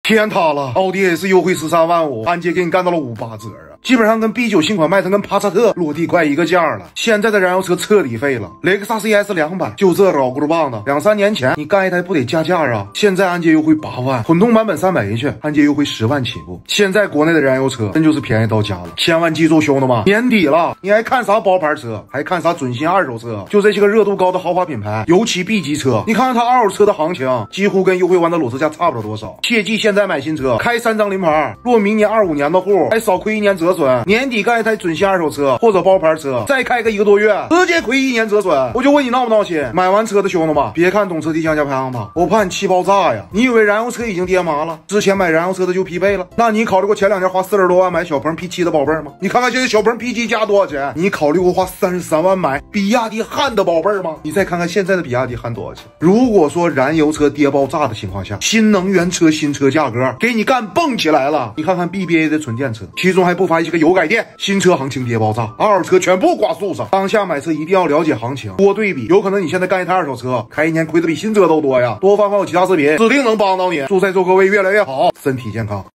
天塌了！奥迪 A4 优惠13.5万，按揭给你干到了58折啊！基本上跟 B9 新款迈腾跟帕萨特落地快一个价了。现在的燃油车彻底废了，雷克萨斯 ES 200就这绕轱辘棒子，2、3年前你干一台不得加价啊？现在按揭优惠8万，混动版本300H按揭优惠10万起步。现在国内的燃油车真就是便宜到家了，千万记住兄弟们，年底了，你还看啥包牌车？还看啥准新二手车？就这些个热度高的豪华品牌，尤其 B 级车，你看看它二手车的行情，几乎跟优惠完的裸车价差不了多少。切记现在买新车开3张临牌，若明年25年的户，还少亏1年折损。年底干一台准新二手车或者包牌车，再开个1个多月，直接亏1年折损。我就问你闹不闹心？买完车的兄弟们，别看懂车帝降价排行榜，我怕你气爆炸呀！你以为燃油车已经跌麻了？之前买燃油车的就匹配了？那你考虑过前2年花40多万买小鹏 P7 的宝贝吗？你看看现在小鹏 P7 加多少钱？你考虑过花33万买比亚迪汉的宝贝吗？你再看看现在的比亚迪汉多少钱？如果说燃油车跌爆炸的情况下，新能源车新车价格给你干蹦起来了。你看看 BBA 的纯电车，其中还不乏一些个油改电。新车行情跌爆炸，二手车全部挂树上。当下买车一定要了解行情，多对比，有可能你现在干一台二手车，开1年亏的比新车都多呀。多翻翻我其他视频，指定能帮到你。祝在座各位越来越好，身体健康。